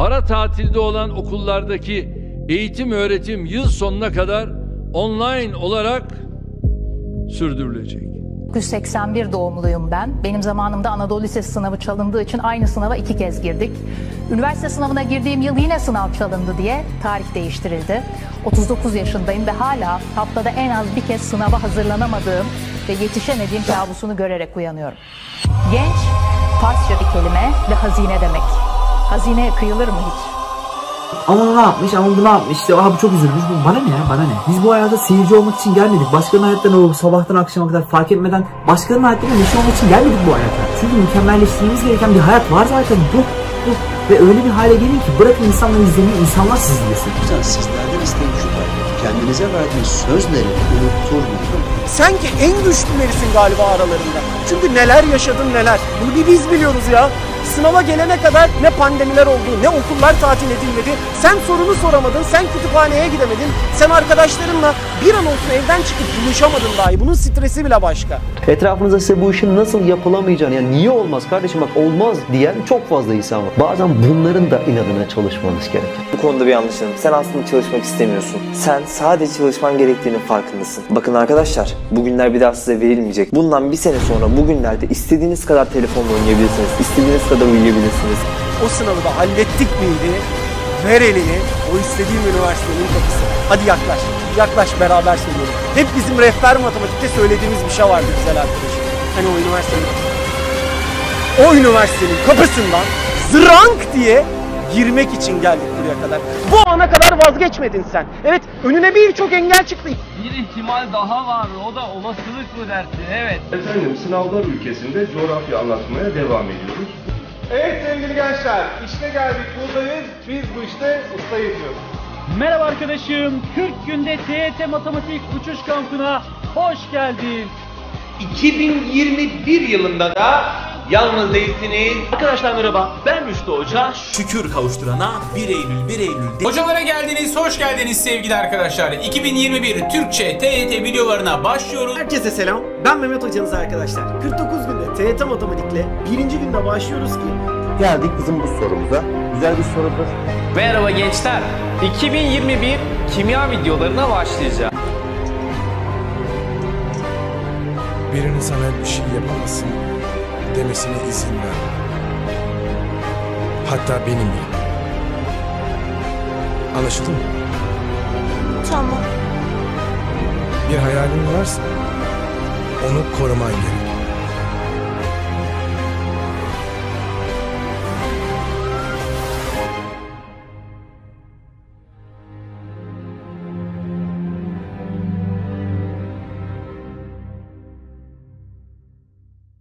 Ara tatilde olan okullardaki eğitim öğretim yıl sonuna kadar online olarak sürdürülecek. 1981 doğumluyum ben. Benim zamanımda Anadolu Lisesi sınavı çalındığı için aynı sınava 2 kez girdik. Üniversite sınavına girdiğim yıl yine sınav çalındı diye tarih değiştirildi. 39 yaşındayım ve hala haftada en az bir kez sınava hazırlanamadığım ve yetişemediğim kabusunu görerek uyanıyorum. Genç, Farsça bir kelime ve hazine demek. Hazineye kıyılır mı hiç? Ama ne yapmış, ama bu ne yapmış, işte bu çok üzülmüş. Bana ne ya, bana ne? Biz bu hayata seyirci olmak için gelmedik. Başkalarının hayatlarına o sabahtan akşama kadar fark etmeden başkalarının hayatlarına neşe olmak için gelmedik bu hayata. Çünkü mükemmelleştirmemiz gereken bir hayat var zaten. Bu. Ve öyle bir hale gelin ki bırakın insanları izlemeyi, insanlar sizi izlesin. Sizlerden isteğim şu kadar. Kendinize verdiğiniz sözleri unutturmayın. Sen ki en güçlülerisin galiba aralarında. Çünkü neler yaşadın neler. Bunu bir biz biliyoruz ya. Sınava gelene kadar ne pandemiler oldu, ne okullar tatil edilmedi. Sen sorunu soramadın, sen kütüphaneye gidemedin. Sen arkadaşlarınla bir an olsun evden çıkıp buluşamadın dahi. Bunun stresi bile başka. Etrafınızda size bu işin nasıl yapılamayacağını, yani niye olmaz kardeşim bak olmaz diyen çok fazla insan var. Bazen bunların da inadına çalışmanız gerekir. Bu konuda bir yanlışım. Sen aslında çalışmak istemiyorsun. Sen sadece çalışman gerektiğinin farkındasın. Bakın arkadaşlar, bugünler bir daha size verilmeyecek. Bundan bir sene sonra bugünlerde istediğiniz kadar telefonla oynayabilirsiniz. İstediğiniz kadar uyuyabilirsiniz. O sınavı da hallettik miydi? Ver elini, o istediğim üniversitenin kapısı. Hadi yaklaş, yaklaş beraber söyleyelim. Hep bizim rehber matematikte söylediğimiz bir şey vardı güzel arkadaşım. Hani o üniversitenin kapısından zırank diye girmek için geldik buraya kadar. Bu ana kadar vazgeçmedin sen. Evet, önüne birçok engel çıktı. Bir ihtimal daha var, o da olasılık mı dersin? Evet. Efendim, sınavlar ülkesinde coğrafya anlatmaya devam ediyoruz. Evet sevgili gençler, işte geldik, buradayız. Biz bu işte ustayız diyoruz. Merhaba arkadaşım, 40 günde TYT Matematik Uçuş Kampı'na hoş geldin. 2021 yılında da yalnız değilsiniz. Arkadaşlar merhaba, ben Rüştü Hoca. Şükür kavuşturana 1 Eylül. Hocalara geldiniz, hoş geldiniz sevgili arkadaşlar. 2021 Türkçe TYT videolarına başlıyoruz. Herkese selam, ben Mehmet hocanız arkadaşlar. 49 günde TYT Matematik'le 1. günde başlıyoruz ki. Geldik bizim bu sorumuza. Güzel bir sorudur. Merhaba gençler, 2021 kimya videolarına başlayacağım. Birinin sana bir şey yapamazsın demesine izin ver. Hatta benim bile. Anlaşıldı mı? Tamam. Bir hayalin varsa onu koruman gerek.